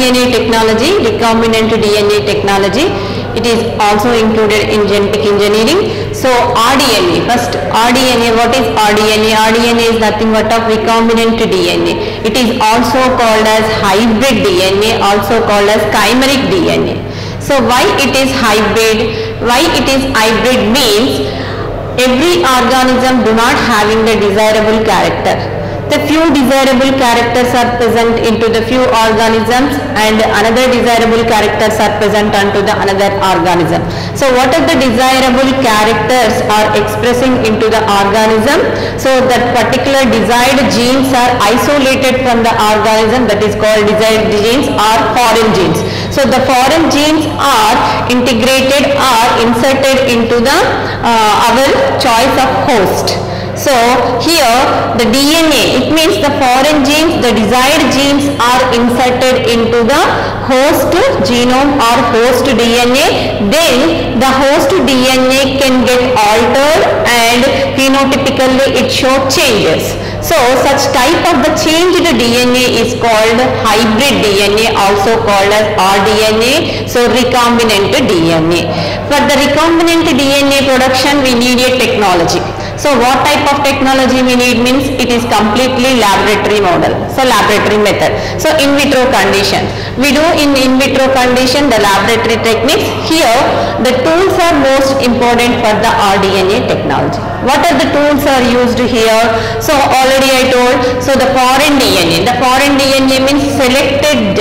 DNA technology, recombinant DNA technology. It is also included in genetic engineering. So rDNA, first rDNA, what is rDNA? rDNA is nothing but of recombinant DNA. It is also called as hybrid DNA, also called as chimeric DNA. So why it is hybrid? Why it is hybrid means every organism do not having the desirable character. The few desirable characters are present into the few organisms and another desirable characters are present onto the another organism. So what are the desirable characters are expressing into the organism? So that particular desired genes are isolated from the organism, that is called desired genes or foreign genes. So the foreign genes are integrated or inserted into the our choice of host. So here the DNA, it means the foreign genes, the desired genes are inserted into the host genome or host DNA. Then the host DNA can get altered and phenotypically it shows changes. So such type of the changed DNA is called hybrid DNA, also called as rDNA. So recombinant DNA. For the recombinant DNA production we need a technology. So what type of technology we need means it is completely laboratory model. So laboratory method. So in vitro condition. We do in vitro condition the laboratory techniques. Here the tools are most important for the rDNA technology. What are the tools are used here? So already I told. So the foreign DNA. The foreign DNA means selected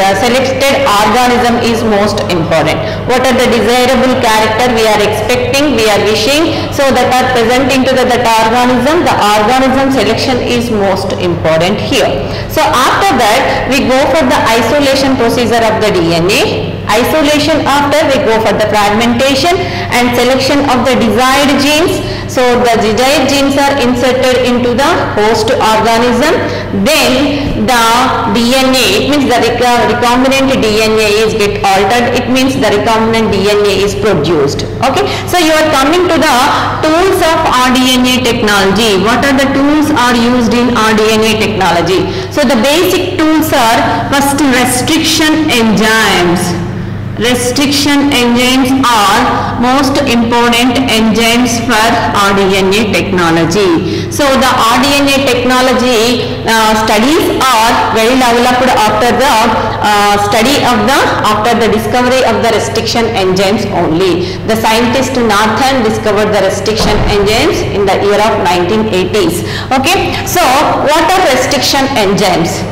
organism is most important. What are the desirable character we are expecting, we are wishing, so that are present into that organism, the organism selection is most important here. So after that we go for the isolation procedure of the DNA. Isolation after we go for the fragmentation and selection of the desired genes. So the desired genes are inserted into the host organism. Then the DNA, it means the recombinant DNA is get altered. It means the recombinant DNA is produced. Okay. So you are coming to the tools of rDNA technology. What are the tools are used in rDNA technology? So the basic tools are first restriction enzymes. Restriction enzymes are most important enzymes for rDNA technology. So the rDNA technology studies are very developed after the after the discovery of the restriction enzymes only. The scientist Nathan discovered the restriction enzymes in the year of 1980s. Okay. So what are restriction enzymes?